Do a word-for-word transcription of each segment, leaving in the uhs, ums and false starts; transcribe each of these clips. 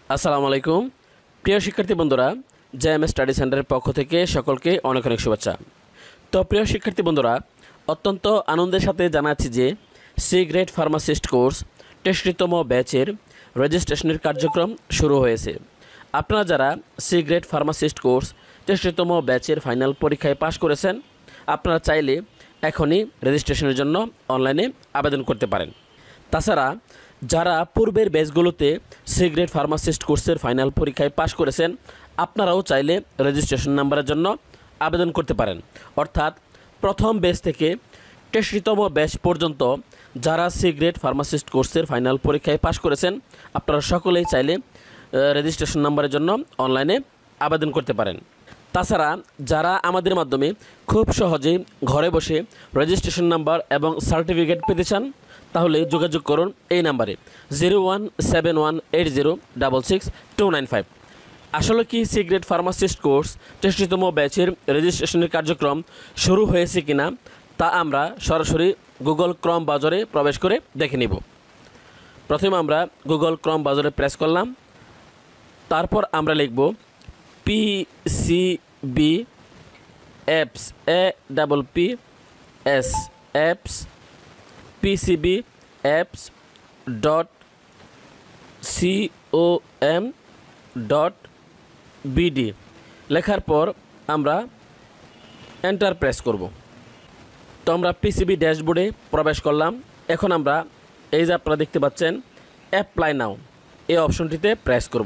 আসসালামু আলাইকুম প্রিয় শিক্ষার্থী বন্ধুরা, জেএম স্টাডি সেন্টারের পক্ষ থেকে সকলকে অনেক অনেক শুভেচ্ছা। তো প্রিয় শিক্ষার্থী বন্ধুরা, অত্যন্ত আনন্দের সাথে জানাচ্ছি যে সি গ্রেড ফার্মাসিস্ট কোর্স তেষট্টিতম ব্যাচের রেজিস্ট্রেশনের কার্যক্রম শুরু হয়েছে। আপনারা যারা সি গ্রেড ফার্মাসিস্ট কোর্স তেষট্টিতম ব্যাচের ফাইনাল পরীক্ষায় পাশ করেছেন, আপনারা চাইলে এখনই রেজিস্ট্রেশনের জন্য অনলাইনে আবেদন করতে পারেন। তাছাড়া যারা পূর্বের ব্যাচগুলোতে সি গ্রেড ফার্মাসিস্ট কোর্সের ফাইনাল পরীক্ষায় পাশ করেছেন, আপনারাও চাইলে রেজিস্ট্রেশন নাম্বারের জন্য আবেদন করতে পারেন। অর্থাৎ প্রথম ব্যাচ থেকে তেষট্টিতম ব্যাচ পর্যন্ত যারা সি গ্রেড ফার্মাসিস্ট কোর্সের ফাইনাল পরীক্ষায় পাশ করেছেন, আপনারা সকলেই চাইলে রেজিস্ট্রেশন নাম্বারের জন্য অনলাইনে আবেদন করতে পারেন। তাছাড়া যারা আমাদের মাধ্যমে খুব সহজেই ঘরে বসে রেজিস্ট্রেশন নাম্বার এবং সার্টিফিকেট পেতে চান, তাহলে যোগাযোগ করুন এই নাম্বারে zero one seven one eight zero double six two nine five. আসলে কি সি গ্রেড ফার্মাসিস্ট কোর্স তেষট্টিতম ব্যাচের রেজিস্ট্রেশনের কার্যক্রম শুরু হয়েছে কিনা তা আমরা সরাসরি গুগল ক্রম ব্রাউজারে প্রবেশ করে দেখে নিব। প্রথমে আমরা গুগল ক্রম ব্রাউজারে প্রেস করলাম, তারপর আমরা লিখব PCB apps, A double P S apps PCB apps dot C O M dot BD লেখার পর আমরা এন্টার প্রেস করব। তো আমরা পিসিবি ড্যাশবোর্ডে প্রবেশ করলাম। এখন আমরা এই যে আপনারা দেখতে পাচ্ছেন অ্যাপ্লাই নাও, এই অপশনটিতে প্রেস করব।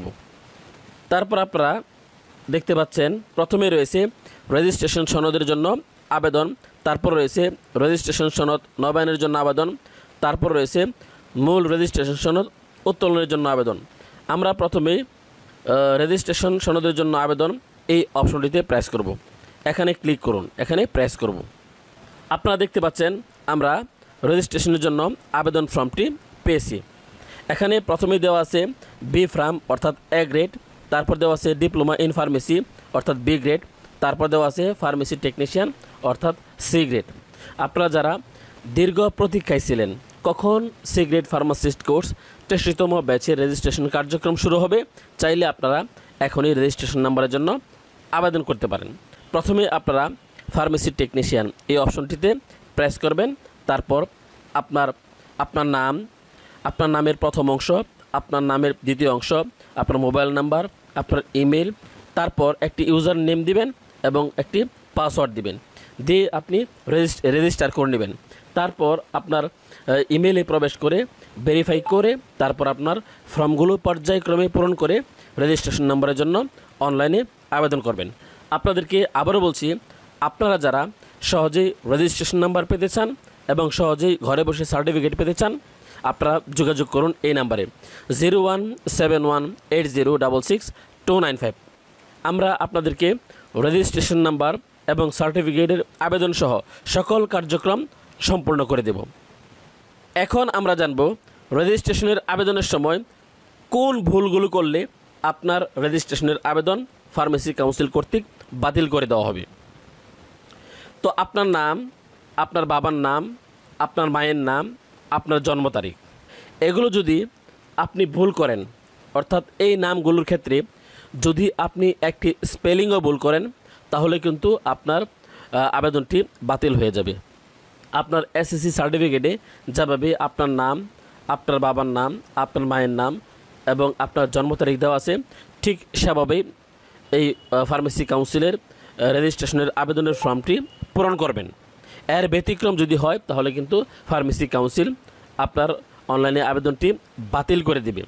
তারপর আপনারা দেখতে পাচ্ছেন প্রথমে রয়েছে রেজিস্ট্রেশন সনদের জন্য আবেদন, তারপর রয়েছে রেজিস্ট্রেশন সনদ নবায়নের জন্য আবেদন, তারপর রয়েছে মূল রেজিস্ট্রেশন সনদ উত্তোলনের জন্য আবেদন। আমরা প্রথমে রেজিস্ট্রেশন সনদের জন্য আবেদন এই অপশনটিতে প্রেস করব। এখানে ক্লিক করুন, এখানে প্রেস করব। আপনারা দেখতে পাচ্ছেন আমরা রেজিস্ট্রেশনের জন্য আবেদন ফর্মটি পেয়েছি। এখানে প্রথমেই দেওয়া আছে বি ফার্ম অর্থাৎ এ গ্রেড, তারপর দেওয়া আছে ডিপ্লোমা ইন ফার্মেসি অর্থাৎ বি গ্রেড, তারপর দেওয়া আছে ফার্মেসি টেকনিশিয়ান অর্থাৎ সি গ্রেড। আপনারা যারা দীর্ঘ প্রতীক্ষায় ছিলেন কখন সি গ্রেড ফার্মাসিস্ট কোর্স তেষট্টিতম ব্যাচের রেজিস্ট্রেশন কার্যক্রম শুরু হবে, চাইলে আপনারা এখনই রেজিস্ট্রেশন নাম্বারের জন্য আবেদন করতে পারেন। প্রথমে আপনারা ফার্মেসি টেকনিশিয়ান এই অপশনটিতে প্রেস করবেন। তারপর আপনার আপনার নাম, আপনার নামের প্রথম অংশ, আপনার নামের দ্বিতীয় অংশ, আপনার মোবাইল নাম্বার, আপনার ইমেল, তারপর একটি ইউজার নেম দিবেন এবং একটি পাসওয়ার্ড দিবেন, দিয়ে আপনি রেজিস্টার করে নেবেন। তারপর আপনার ইমেলে প্রবেশ করে ভেরিফাই করে তারপর আপনার ফর্মগুলো পর্যায়ক্রমে পূরণ করে রেজিস্ট্রেশন নাম্বারের জন্য অনলাইনে আবেদন করবেন। আপনাদেরকে আবারও বলছি, আপনারা যারা সহজেই রেজিস্ট্রেশন নাম্বার পেতে চান এবং সহজেই ঘরে বসে সার্টিফিকেট পেতে চান, আপনারা যোগাযোগ করুন এই নাম্বারে zero one seven one eight zero double six two nine five. আমরা আপনাদেরকে রেজিস্ট্রেশন নাম্বার এবং সার্টিফিকেটের আবেদন সহ সকল কার্যক্রম সম্পূর্ণ করে দেব। এখন আমরা জানব রেজিস্ট্রেশনের আবেদনের সময় কোন ভুলগুলো করলে আপনার রেজিস্ট্রেশনের আবেদন ফার্মেসি কাউন্সিল কর্তৃক বাতিল করে দেওয়া হবে। তো আপনার নাম, আপনার বাবার নাম, আপনার মায়ের নাম, আপনার জন্ম তারিখ, এগুলো যদি আপনি ভুল করেন, অর্থাৎ এই নামগুলোর ক্ষেত্রে যদি আপনি একটি স্পেলিংও ভুল করেন, তাহলে কিন্তু আপনার আবেদনটি বাতিল হয়ে যাবে। আপনার এসএসসি সার্টিফিকেটে যেভাবে আপনার নাম, আপনার বাবার নাম, আপনার মায়ের নাম এবং আপনার জন্ম তারিখ দেওয়া আছে, ঠিক সেভাবেই এই ফার্মেসি কাউন্সিলের রেজিস্ট্রেশনের আবেদনের ফর্মটি পূরণ করবেন। এর ব্যতিক্রম যদি হয় তাহলে কিন্তু ফার্মেসি কাউন্সিল আপনার অনলাইনে আবেদনটি বাতিল করে দেবে।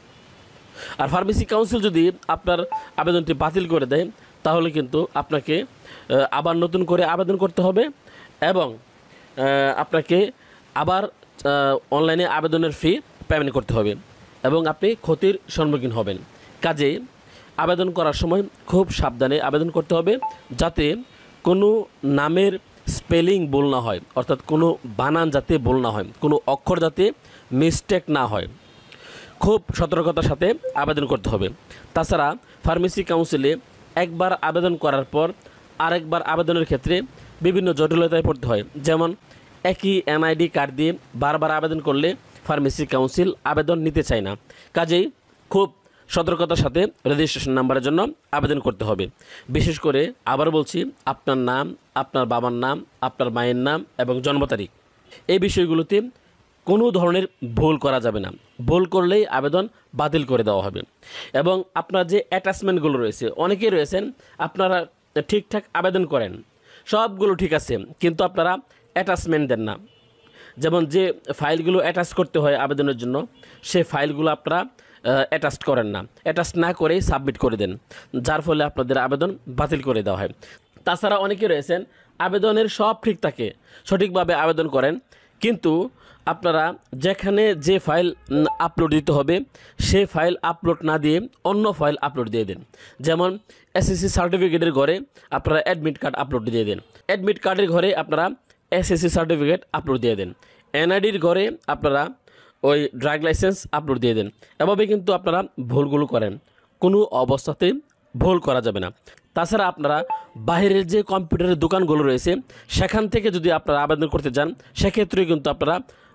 আর ফার্মেসি কাউন্সিল যদি আপনার আবেদনটি বাতিল করে দেয়, তাহলে কিন্তু আপনাকে আবার নতুন করে আবেদন করতে হবে এবং আপনাকে আবার অনলাইনে আবেদনের ফি পেমেন্ট করতে হবে এবং আপনি ক্ষতির সম্মুখীন হবেন। কাজেই আবেদন করার সময় খুব সাবধানে আবেদন করতে হবে, যাতে কোনো নামের স্পেলিং ভুল না হয়, অর্থাৎ কোনো বানান যাতে ভুল না হয়, কোনো অক্ষর যাতে মিস্টেক না হয়। খুব সতর্কতার সাথে আবেদন করতে হবে। তাছাড়া ফার্মেসি কাউন্সিলে একবার আবেদন করার পর আরেকবার আবেদনের ক্ষেত্রে বিভিন্ন জটিলতায় পড়তে হয়। যেমন একই এনআইডি কার্ড দিয়ে বারবার আবেদন করলে ফার্মেসি কাউন্সিল আবেদন নিতে চায় না। কাজেই খুব সতর্কতার সাথে রেজিস্ট্রেশন নাম্বারের জন্য আবেদন করতে হবে। বিশেষ করে আবার বলছি, আপনার নাম, আপনার বাবার নাম, আপনার মায়ের নাম এবং জন্ম তারিখ, এই বিষয়গুলোতে কোনো ধরনের ভুল করা যাবে না। ভুল করলেই আবেদন বাতিল করে দেওয়া হবে। এবং আপনার যে অ্যাটাচমেন্টগুলো রয়েছে, অনেকেই রয়েছেন আপনারা ঠিকঠাক আবেদন করেন, সবগুলো ঠিক আছে, কিন্তু আপনারা অ্যাটাচমেন্ট দেন না। যেমন যে ফাইলগুলো অ্যাটাচ করতে হয় আবেদনের জন্য, সেই ফাইলগুলো আপনারা অ্যাটাচ করেন না, অ্যাটাচ না করেই সাবমিট করে দেন, যার ফলে আপনাদের আবেদন বাতিল করে দেওয়া হয়। তাছাড়া অনেকে রয়েছেন আবেদনের সব ঠিক থাকে, সঠিকভাবে আবেদন করেন, কিন্তু আপনারা যেখানে যে ফাইল আপলোড দিতে হবে সেই ফাইল আপলোড না দিয়ে অন্য ফাইল আপলোড দিয়ে দেন। যেমন এসএসসি সার্টিফিকেটের ঘরে আপনারা অ্যাডমিট কার্ড আপলোড দিয়ে দেন, অ্যাডমিট কার্ডের ঘরে আপনারা এসএসসি সার্টিফিকেট আপলোড দিয়ে দেন, এনআইডির ঘরে আপনারা ওই ড্রাইভ লাইসেন্স আপলোড দিয়ে দেন। এভাবে কিন্তু আপনারা ভুলগুলো করেন, কোনো অবস্থাতেই ভুল করা যাবে না। তাছাড়া আপনারা বাইরের যে কম্পিউটারের দোকানগুলো রয়েছে সেখান থেকে যদি আপনারা আবেদন করতে যান, সেক্ষেত্রে কিন্তু আপনারা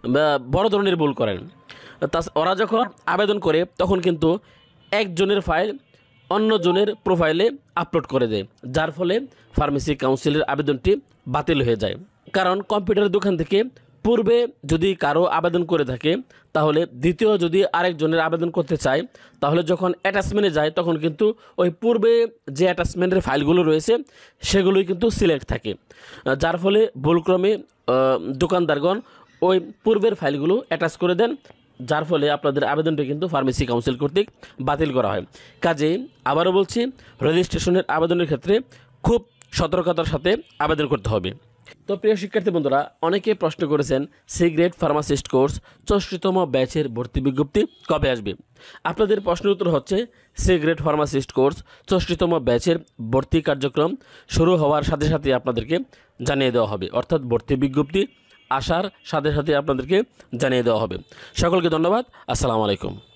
বড় ধরনের ভুল করেন। তা ওরা যখন আবেদন করে তখন কিন্তু একজনের ফাইল অন্যজনের প্রোফাইলে আপলোড করে দেয়, যার ফলে ফার্মেসি কাউন্সিলের আবেদনটি বাতিল হয়ে যায়। কারণ কম্পিউটারের দোকান থেকে পূর্বে যদি কারো আবেদন করে থাকে, তাহলে দ্বিতীয় যদি আরেকজনের আবেদন করতে চায়, তাহলে যখন অ্যাটাচমেন্টে যায় তখন কিন্তু ওই পূর্বে যে অ্যাটাচমেন্টের ফাইলগুলো রয়েছে সেগুলোই কিন্তু সিলেক্ট থাকে, যার ফলে ভুলক্রমে দোকানদারগণ ওই পূর্বের ফাইলগুলো অ্যাটাচ করে দেন, যার ফলে আপনাদের আবেদনটি কিন্তু ফার্মেসি কাউন্সিল কর্তৃক বাতিল করা হয়। কাজেই আবারও বলছি, রেজিস্ট্রেশনের আবেদনের ক্ষেত্রে খুব সতর্কতার সাথে আবেদন করতে হবে। তো প্রিয় শিক্ষার্থী বন্ধুরা, অনেকে প্রশ্ন করেছেন সি গ্রেড ফার্মাসিস্ট কোর্স চৌষট্টিতম ব্যাচের ভর্তি বিজ্ঞপ্তি কবে আসবে। আপনাদের প্রশ্নের উত্তর হচ্ছে, সি গ্রেড ফার্মাসিস্ট কোর্স চৌষট্টিতম ব্যাচের ভর্তি কার্যক্রম শুরু হওয়ার সাথে সাথে আপনাদেরকে জানিয়ে দেওয়া হবে, অর্থাৎ ভর্তি বিজ্ঞপ্তি আসার সাথে সাথে আপনাদেরকে জানিয়ে দেওয়া হবে। সকলকে ধন্যবাদ। আসসালামু আলাইকুম।